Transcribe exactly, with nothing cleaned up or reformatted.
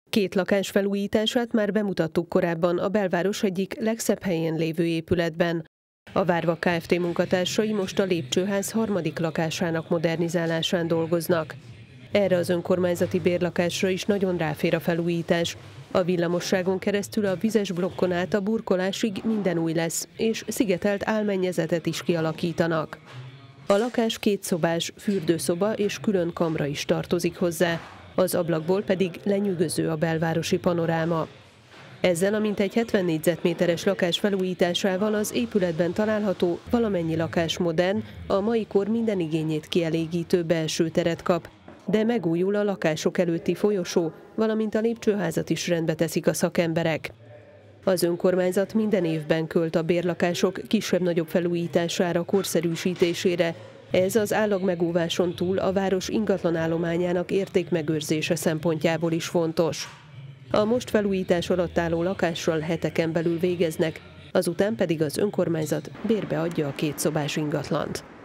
Két lakás felújítását már bemutattuk korábban a belváros egyik legszebb helyén lévő épületben. A Várva Kft. Munkatársai most a lépcsőház harmadik lakásának modernizálásán dolgoznak. Erre az önkormányzati bérlakásra is nagyon ráfér a felújítás. A villamosságon keresztül a vizes blokkon át a burkolásig minden új lesz, és szigetelt álmennyezetet is kialakítanak. A lakás kétszobás, fürdőszoba és külön kamra is tartozik hozzá, az ablakból pedig lenyűgöző a belvárosi panoráma. Ezzel a mintegy hetven négyzetméteres lakás felújításával az épületben található valamennyi lakás modern, a mai kor minden igényét kielégítő belső teret kap, de megújul a lakások előtti folyosó, valamint a lépcsőházat is rendbe teszik a szakemberek. Az önkormányzat minden évben költ a bérlakások kisebb-nagyobb felújítására, korszerűsítésére. Ez az állagmegóváson túl a város ingatlanállományának értékmegőrzése szempontjából is fontos. A most felújítás alatt álló lakással heteken belül végeznek, azután pedig az önkormányzat bérbe adja a kétszobás ingatlant.